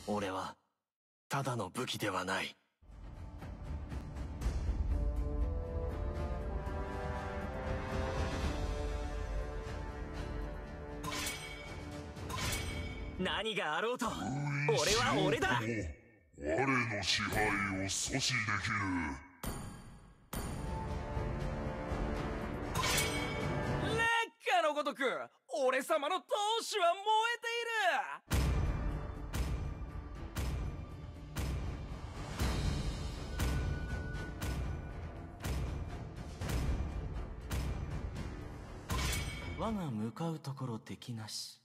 俺はただの武器ではない。何があろうと俺は俺だ。 我の支配を阻止できる。 烈火のごとく俺様の闘志は燃えている。 我が向かうところ敵なし。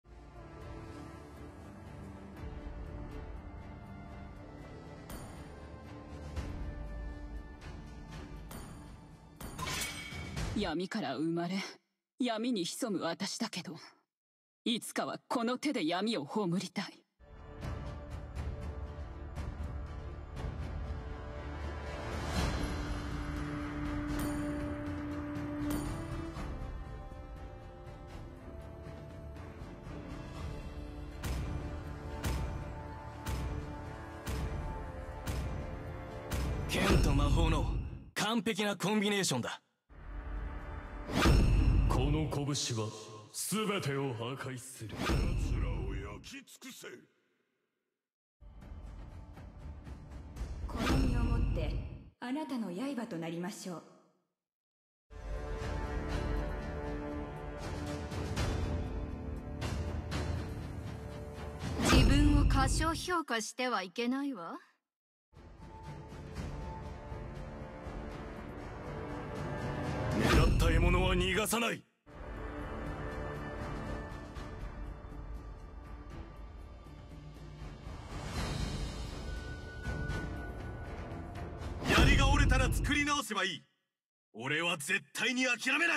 闇から生まれ闇に潜む私だけど、いつかはこの手で闇を葬りたい。 剣と魔法の完璧なコンビネーションだ。 この拳は全てを破壊する。 奴らを焼き尽くせ。 この身をもってあなたの刃となりましょう。 自分を過小評価してはいけないわ。 狙った獲物は逃がさない。 槍が折れたら作り直せばいい。俺は絶対に諦めない。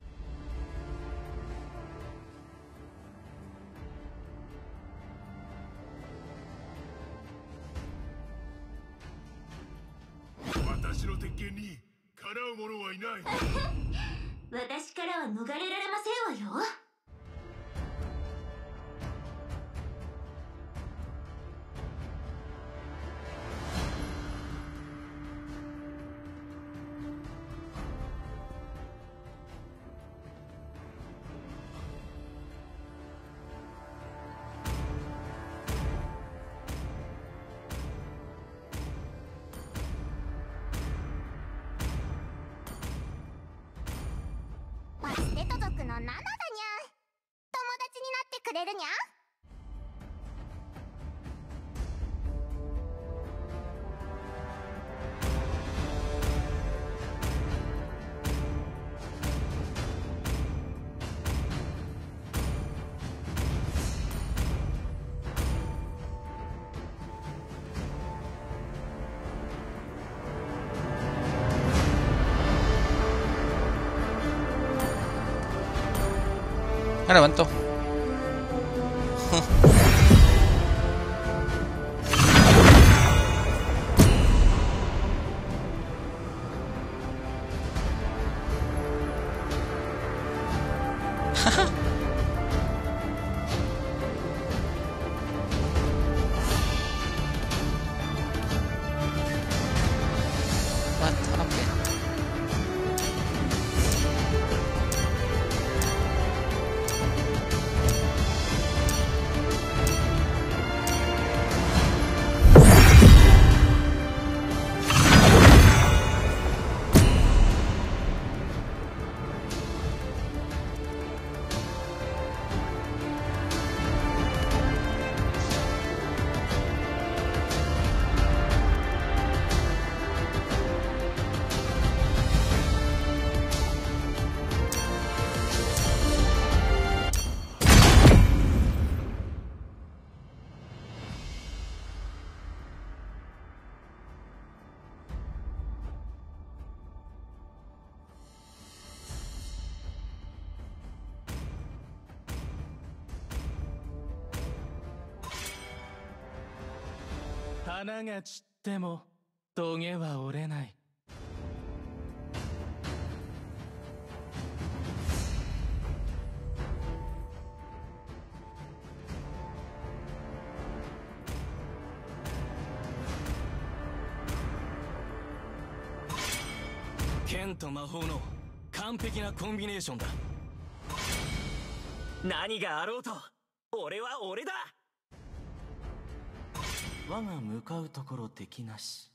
私の鉄拳にかなう者はいない。 私からは逃れられませんわよ。 バステト族のナナだにゃ。友達になってくれるにゃ。 Ah, levantó. What happened? 「花が散ってもトゲは折れない」。 剣と魔法の完璧なコンビネーションだ。 何があろうと俺は俺だ。 我が向かうところ敵なし。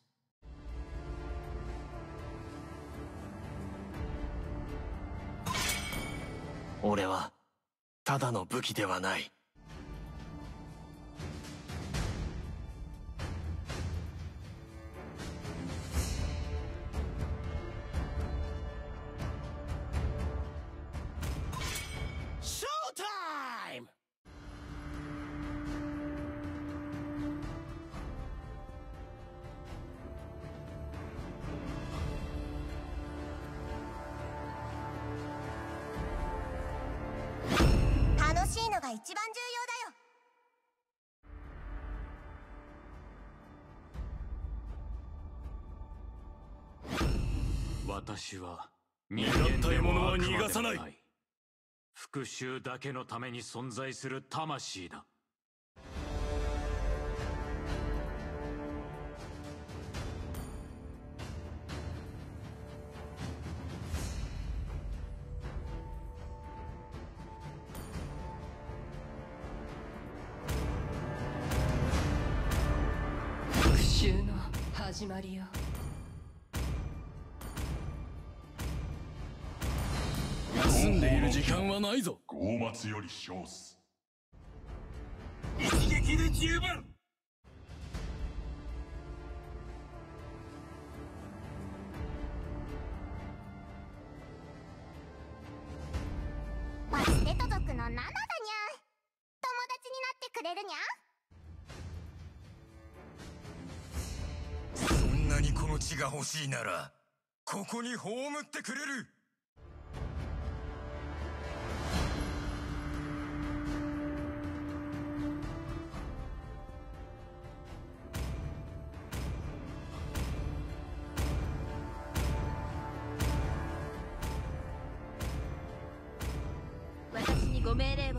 俺はただの武器ではない。ショータイム。 楽しいのが一番重要だよ。 私は人間った獲物は逃がさない。復讐だけのために存在する魂だ。 復讐の始まりよ。 休んでいる時間はないぞ。 拷末より少数。 一撃で十分。 バステト族の7だにゃ。友達になってくれるにゃ。 そんなにこの血が欲しいならここに葬ってくれる。 私にご命令を。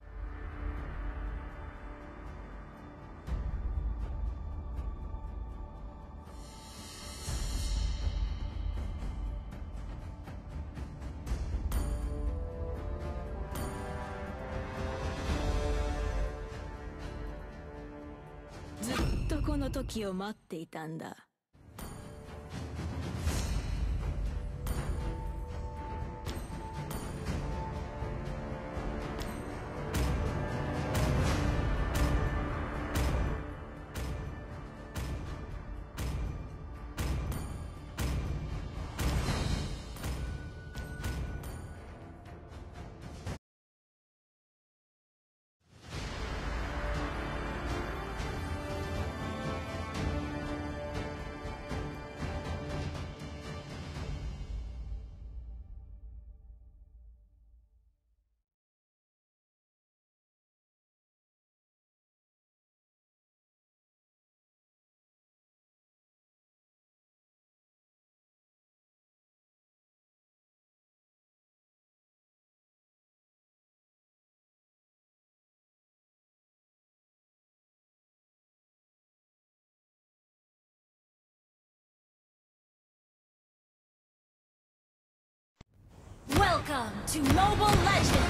ずっとこの時を待っていたんだ。Welcome to Mobile Legends!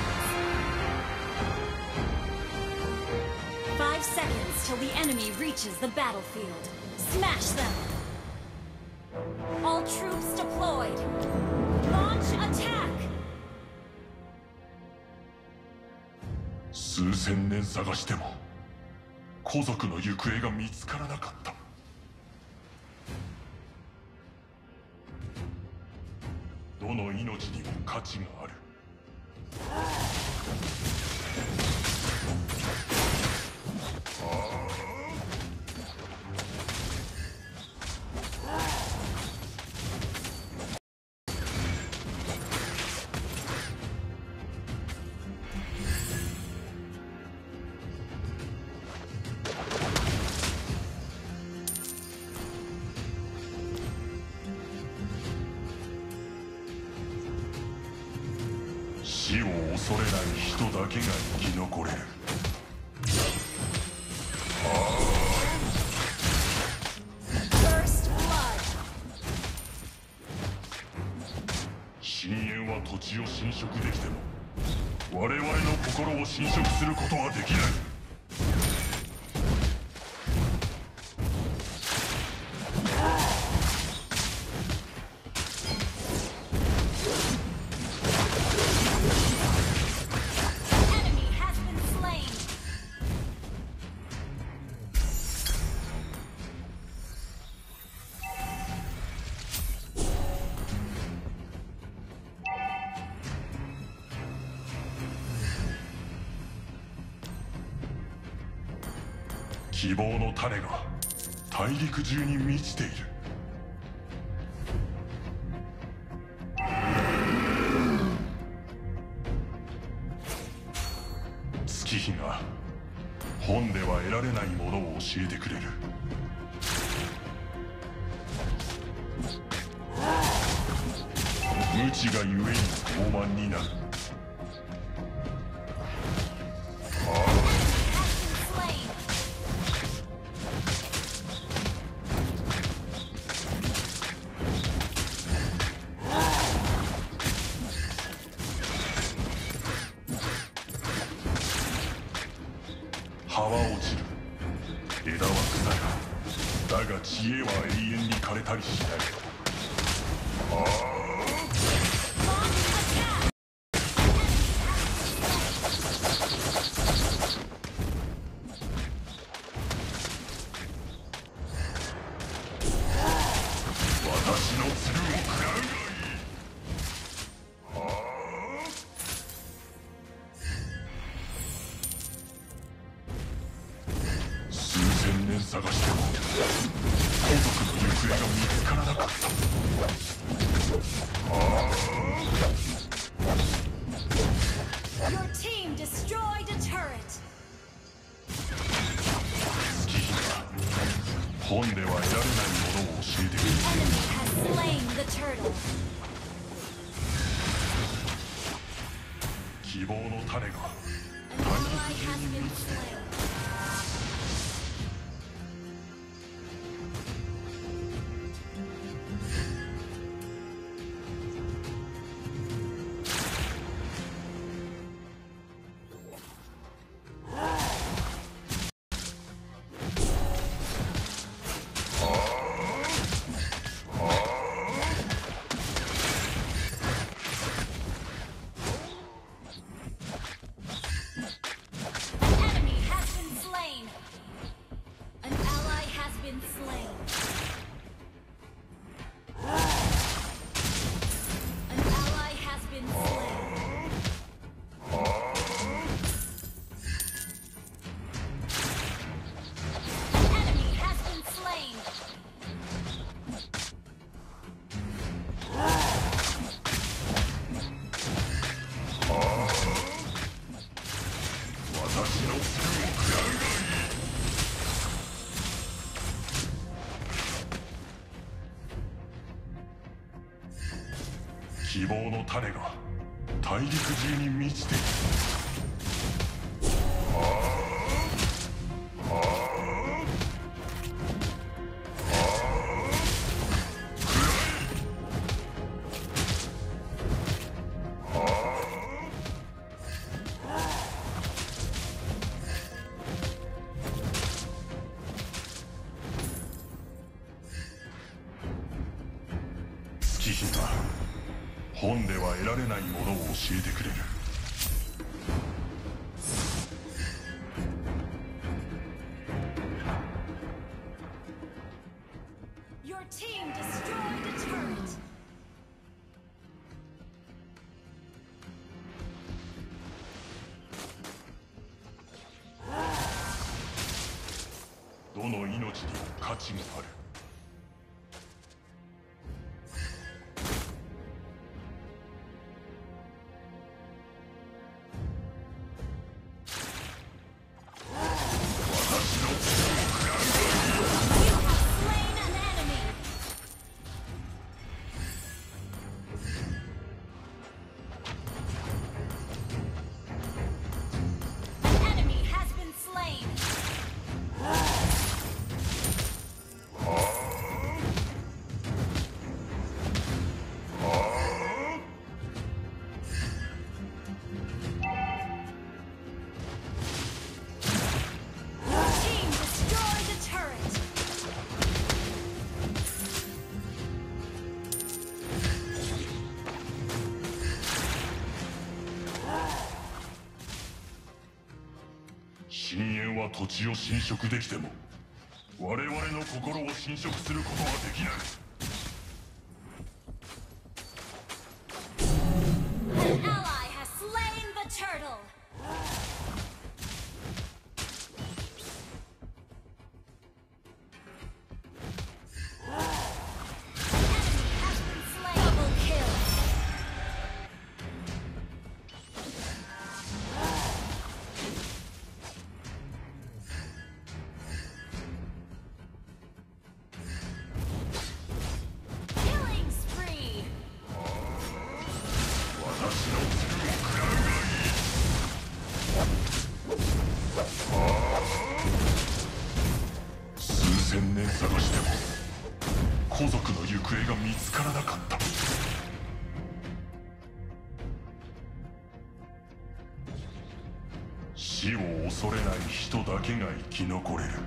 5 seconds till the enemy reaches the battlefield. Smash them! All troops deployed! Launch attack! 数千年探しても古族の行方が見つからなかった。どの命にも価値がある。死を恐れない人だけが生き残れる。 First blood. 食できても我々の心を侵食することはできない。希望の種が大陸中に満ちている。月日が本では得られないものを教えてくれる。無知がゆえに傲慢になる。葉は落ちる、枝は腐る、だが知恵は永遠に枯れたりしない。私の鶴を食らうがいい。探しても家族の行方が見つからなかった。 Your team destroyed a turret. 月日が本では得られないものを教えてくれる。 The enemy has slain the turtle. 希望の種が An ally has been slain. 希望の種が大陸中に満ちている。月日が本では得られないものを教えてくれる。 Your team destroyed a turret. どの命にも価値がある。 深淵は土地を侵食できても我々の心を侵食することはできない。 An ally has slain the turtle. 古族の行方が見つからなかった。死を恐れない人だけが生き残れる。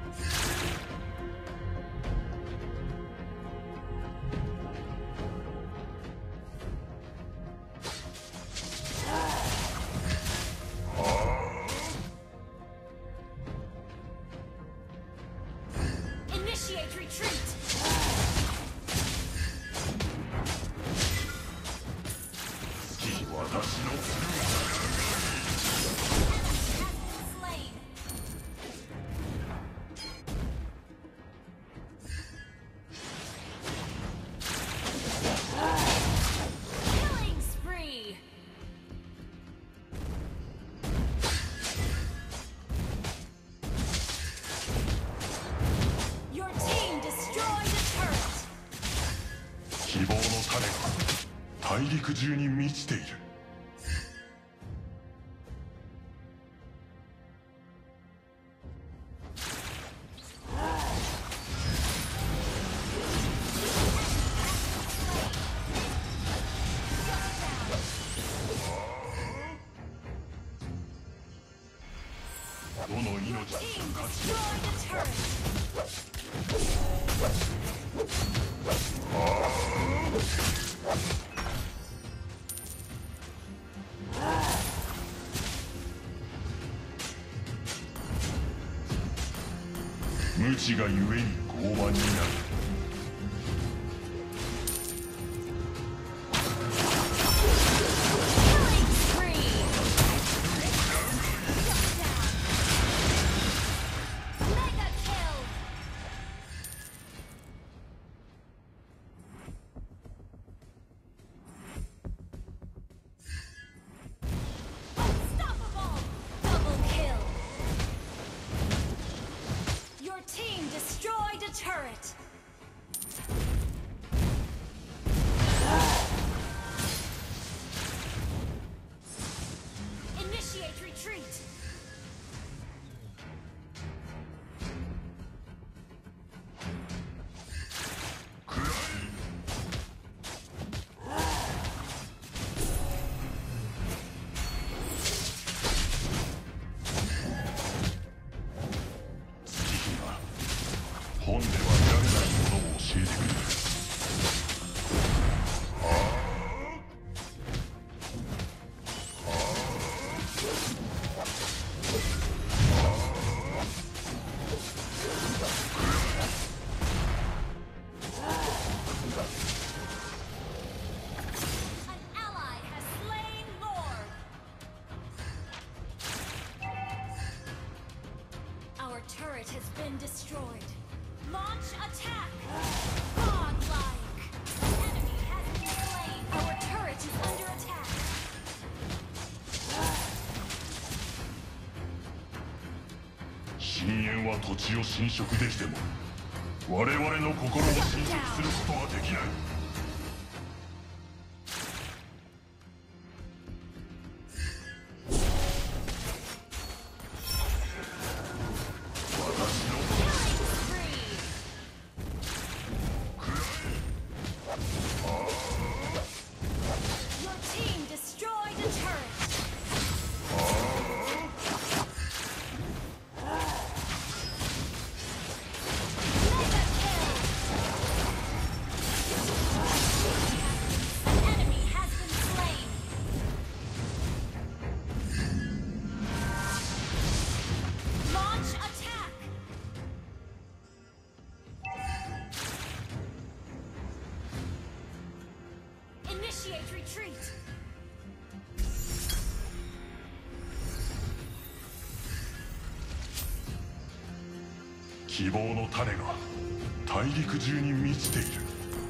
希望の種が大陸中に満ちている。どの命も価値無知がゆえに傲慢になる。 Turret. Initiate retreat. Turret has been destroyed. Launch attack! Godlike! Enemy has been slain. Our turret is under attack. 深淵は土地を侵食できても我々の心を侵食することはできない。 Mega kill! retreat. 希望の種が大陸中に満ちている。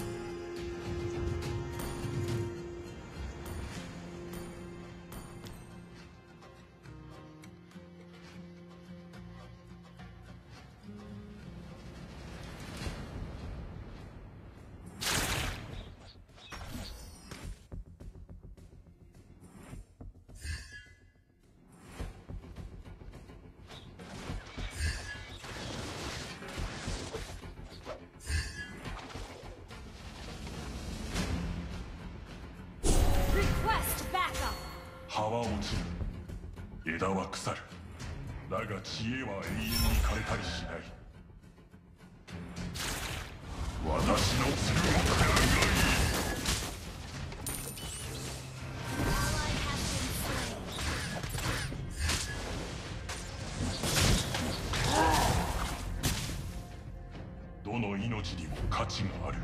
葉は落ちる、枝は腐る。だが知恵は永遠に枯れたりしない。私の強くがいい。どの命にも価値がある。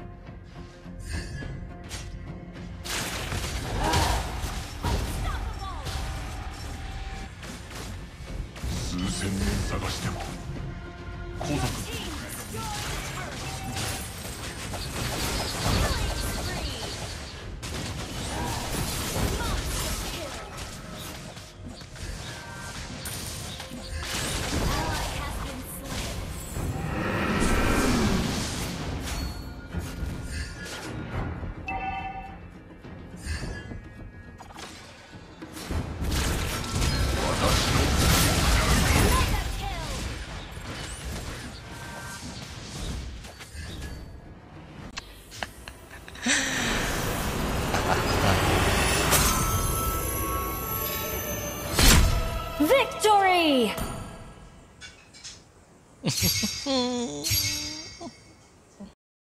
数千年探しても孤独。 Victory!